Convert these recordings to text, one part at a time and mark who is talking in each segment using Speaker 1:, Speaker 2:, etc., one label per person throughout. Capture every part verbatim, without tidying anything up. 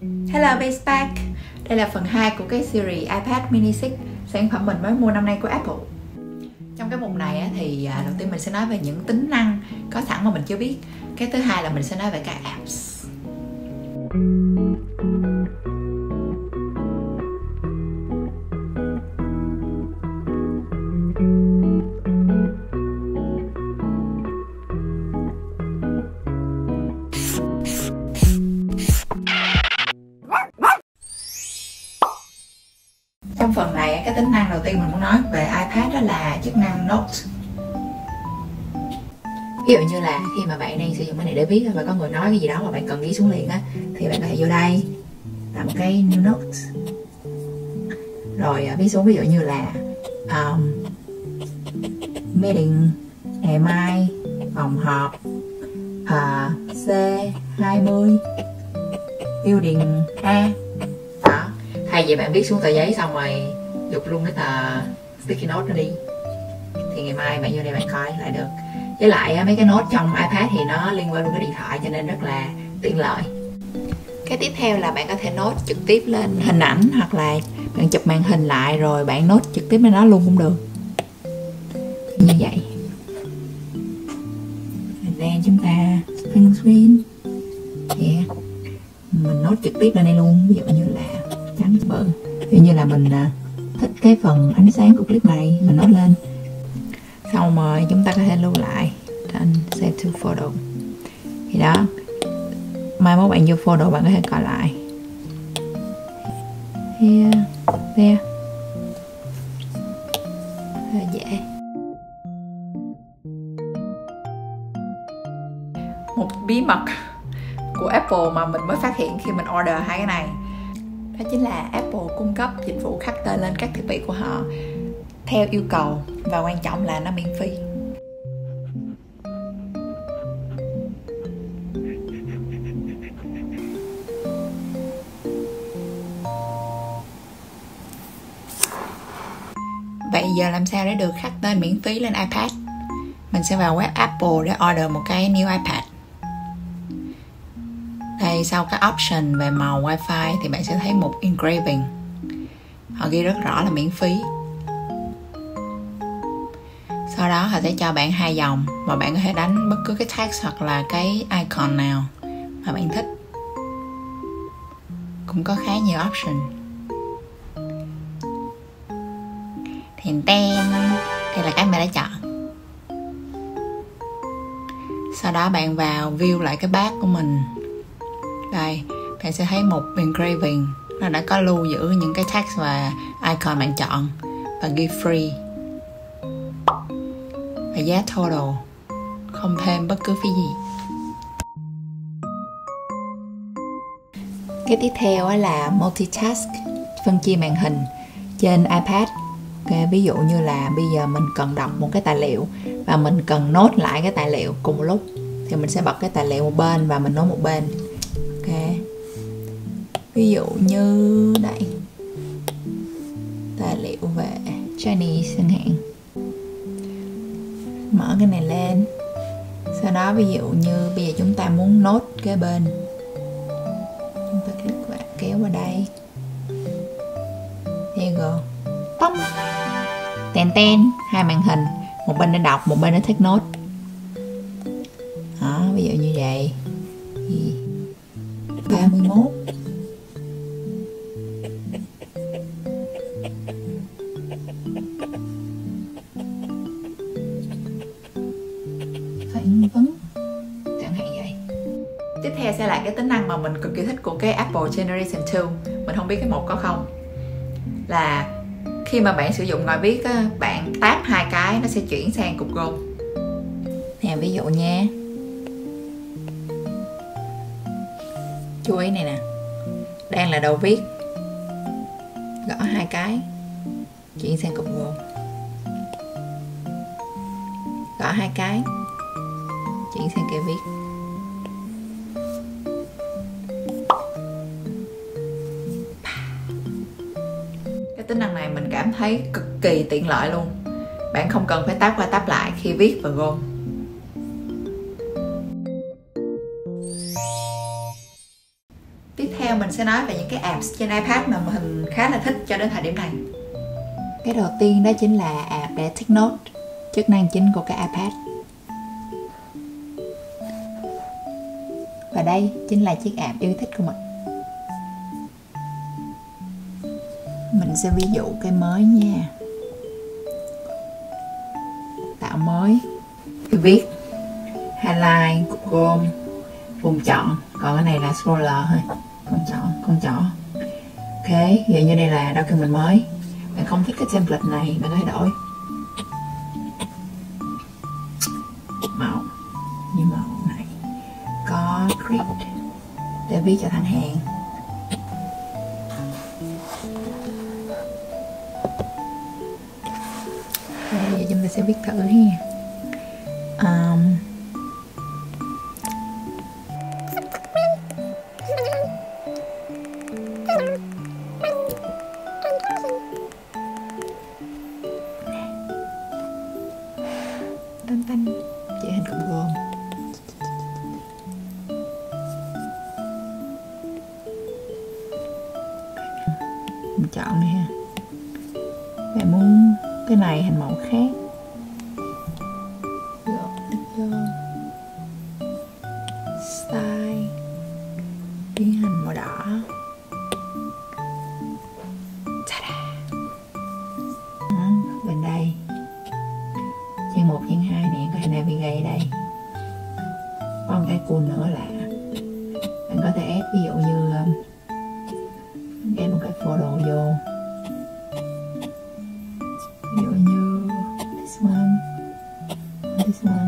Speaker 1: Hello Basepack. Đây là phần hai của cái series iPad mini sáu, sản phẩm mình mới mua năm nay của Apple. Trong cái mục này thì đầu tiên mình sẽ nói về những tính năng có sẵn mà mình chưa biết. Cái thứ hai là mình sẽ nói về các apps. Trong phần này, cái tính năng đầu tiên mình muốn nói về iPad đó là chức năng Note. Ví dụ như là khi mà bạn đang sử dụng cái này để viết và có người nói cái gì đó mà bạn cần ghi xuống liền á, thì bạn có thể vô đây làm một cái new note, rồi viết xuống ví dụ như là um, meeting ngày mai, phòng họp uh, C hai mươi building A. Đó, thay vì bạn viết xuống tờ giấy xong rồi dục luôn cái tờ sticky note nó đi, thì ngày mai bạn vô đây bạn coi lại được. Với lại mấy cái nốt trong iPad thì nó liên quan đến cái điện thoại cho nên rất là tiện lợi. Cái tiếp theo là bạn có thể nốt trực tiếp lên hình ảnh, hoặc là bạn chụp màn hình lại rồi bạn nốt trực tiếp lên đó luôn cũng được. Như vậy. Then chúng ta full screen. Yeah. Mình nốt trực tiếp lên đây luôn, ví dụ như là trắng bự. Ví dụ như là mình thích cái phần ánh sáng của clip này, mình nốt lên. Xong rồi chúng ta có thể lưu lại trên save to photo. Thì đó, mai mốt bạn vô photo bạn có thể coi lại. Here, there. Rất là dễ. Một bí mật của Apple mà mình mới phát hiện khi mình order hai cái này, đó chính là Apple cung cấp dịch vụ khắc tên lên các thiết bị của họ theo yêu cầu, và quan trọng là nó miễn phí. Vậy giờ làm sao để được khắc tên miễn phí lên iPad? Mình sẽ vào web Apple để order một cái new iPad. Đây, sau cái option về màu Wi-Fi thì bạn sẽ thấy một engraving. Họ ghi rất rõ là miễn phí. Sau đó họ sẽ cho bạn hai dòng và bạn có thể đánh bất cứ cái text hoặc là cái icon nào mà bạn thích. Cũng có khá nhiều option. Thèn ten, đây là cái mà đã chọn. Sau đó bạn vào view lại cái bát của mình. Đây, bạn sẽ thấy một engraving, nó đã có lưu giữ những cái text và icon bạn chọn, và ghi free. Và giá total, không thêm bất cứ phí gì. Cái tiếp theo là multitask, phân chia màn hình trên iPad. Okay, ví dụ như là bây giờ mình cần đọc một cái tài liệu và mình cần nốt lại cái tài liệu cùng một lúc, thì mình sẽ bật cái tài liệu một bên và mình nốt một bên. Okay. Ví dụ như đây, tài liệu về Chinese chẳng hạn, mở cái này lên. Sau đó ví dụ như bây giờ chúng ta muốn nốt cái bên, chúng ta click vào, kéo vào đây. There you go. Tông. Ten ten, hai màn hình, một bên để đọc, một bên để take note. Đó, ví dụ như vậy. ba mươi mốt. Phỏng vấn, chẳng hạn vậy. Tiếp theo sẽ là cái tính năng mà mình cực kỳ thích của cái Apple Generation hai. Mình không biết cái một có không. Là khi mà bạn sử dụng ngòi viết á, bạn tap hai cái nó sẽ chuyển sang cục gôm. Nè, ví dụ nha, chú ý này nè, đang là đầu viết, gõ hai cái chuyển sang cục gôm, gõ hai cái chuyển sang cây viết. Cái tính năng này mình cảm thấy cực kỳ tiện lợi luôn. Bạn không cần phải tap qua tap lại khi viết và gom. Tiếp theo mình sẽ nói về những cái apps trên iPad mà mình khá là thích cho đến thời điểm này. Cái đầu tiên đó chính là app để take note, chức năng chính của cái iPad. Và đây chính là chiếc app yêu thích của mình. Mình sẽ ví dụ cái mới nha. Tạo mới, viết, highlight, Chrome, vùng chọn. Còn cái này là scroller thôi, con chọn, con chọn. Ok, vậy như đây là document mới. Bạn không thích cái template này, bạn có thể đổi màu như màu này. Có grid để viết cho thẳng hàng. Okay, vậy chúng ta sẽ viết thử ha. Um, Tanh tanh chỉ hình cụm gồm. Mình chọn đi ha. Bạn muốn cái này hình màu khác, style biến hình màu đỏ. Bên đây trang một, trang hai này có thể navigate đây. Có một cái cool nữa là bạn có thể add, ví dụ như add một cái photo vô, ví dụ như this one, this one.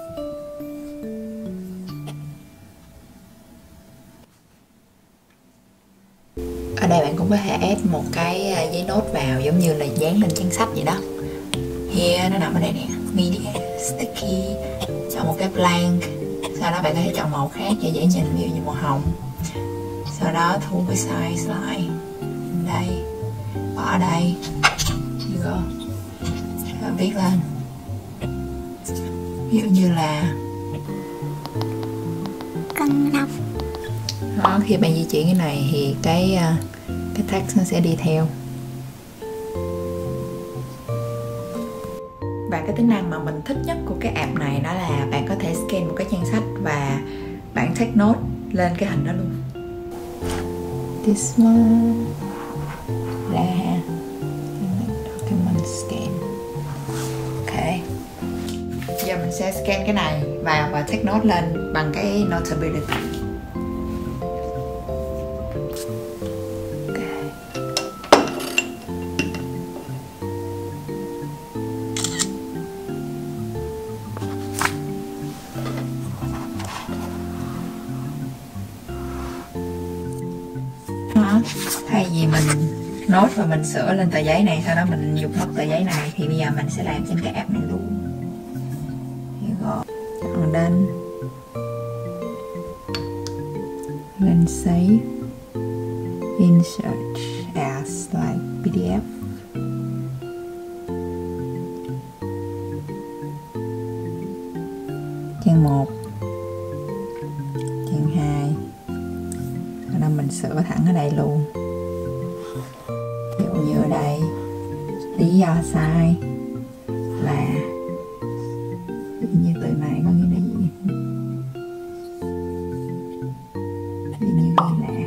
Speaker 1: Ở đây bạn cũng có thể add một cái giấy nốt vào, giống như là dán lên trang sách vậy đó. Here, nó nằm ở đây nè, media, sticky, chọn một cái blank. Sau đó bạn có thể chọn màu khác cho dễ nhìn, ví dụ như màu hồng. Sau đó thu cái size lại đây, bỏ ở đây, rồi viết lên, ví dụ như là
Speaker 2: Cân Long.
Speaker 1: đó. Khi bạn di chuyển cái này thì cái cái text nó sẽ đi theo. Và cái tính năng mà mình thích nhất của cái app này đó là bạn có thể scan một cái trang sách và bạn take note lên cái hình đó luôn. This one là document scan. Ok, giờ mình sẽ scan cái này vào và take note lên bằng cái Notability. Đó, thay vì mình nốt và mình sửa lên tờ giấy này, sau đó mình dùng mất tờ giấy này, thì bây giờ mình sẽ làm trên cái app này luôn. Chọn done, lên save, insert as like pê đê ép. Trang một, trang hai, sau đó mình sửa thẳng ở đây luôn. Ví dụ như ở đây lý do sai là, ví dụ như từ này có nghĩa là gì, ví dụ như ghi là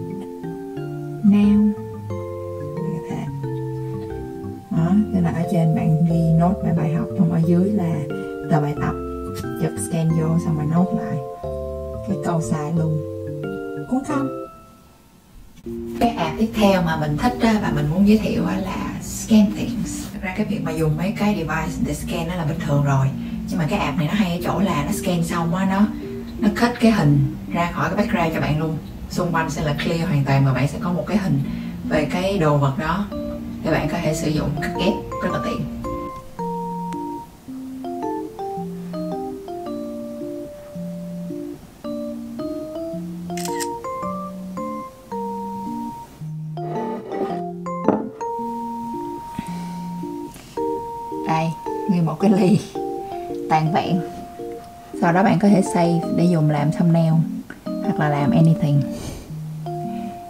Speaker 1: now, như thế đó. Tức là ở trên bạn ghi nốt bài bài học, còn ở dưới là tờ bài tập, chụp scan vô xong rồi nốt lại cái câu sai luôn, cũng không. Cái app tiếp theo mà mình thích và mình muốn giới thiệu là Scan Things. Thực ra cái việc mà dùng mấy cái device để scan nó là bình thường rồi, nhưng mà cái app này nó hay ở chỗ là nó scan xong á, nó nó cut cái hình ra khỏi cái background cho bạn luôn. Xung quanh sẽ là clear hoàn toàn, mà bạn sẽ có một cái hình về cái đồ vật đó để bạn có thể sử dụng cắt ghép rất là tiện. Đây, như một cái ly tàn vẹn. Sau đó bạn có thể save để dùng làm thumbnail hoặc là làm anything.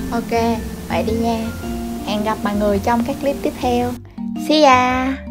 Speaker 2: Ok, vậy đi nha. Hẹn gặp mọi người trong các clip tiếp theo. See ya.